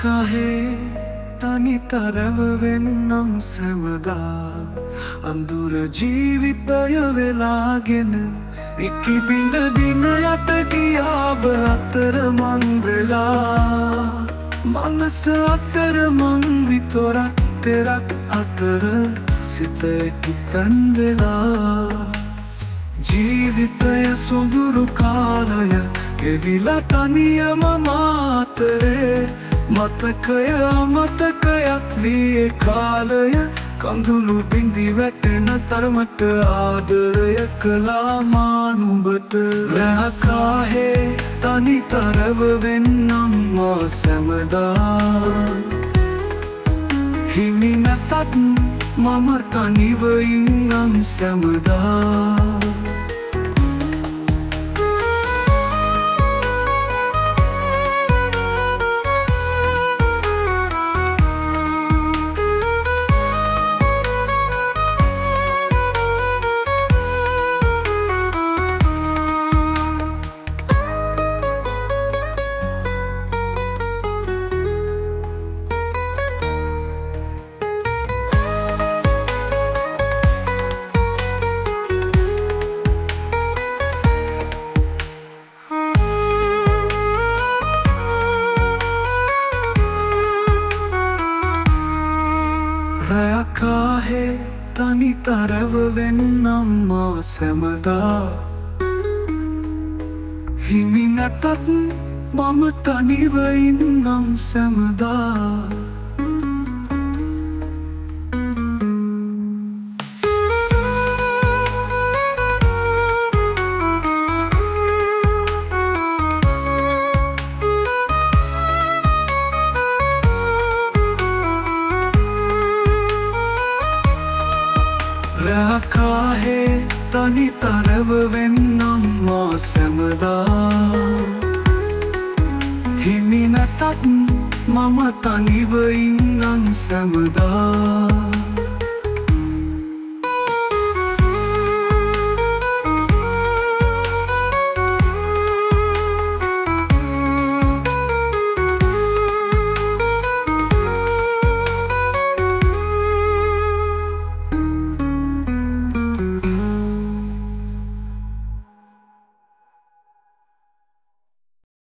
කහේ තනිතරව වෙන්නම් සැමදා අඳුර ජීවිතය වෙලාගෙන ඉක්කි බිඳ දින යට ගියාව අතර මං වෙලා මනස අතර මං විතරක් තෙරක් අතර සිත එක්තැන් වෙලා ජීවිතය සොඳුරු කාලය ගෙවිලා තනියම මාතරේ මතකය අමතකයක් වී කාලය කඳුළු බිඳි වැටෙන තරමට ආදරය කළා මා නුඹට රැකාහේ තනිතරව වෙන්නම් මා සැමදා හිමි නැතත් මම තනිව ඉන්නම් සැමදා රැකාහේ තනිතරව වෙන්නම් මා සැමදා හිමි නැතත් මම තනිව ඉන්නම් සැමදා රැකාහේ තනිතරව වෙන්නම් මා සැමදා හිමි නැතත් මම තනිව ඉන්නම් සැමදා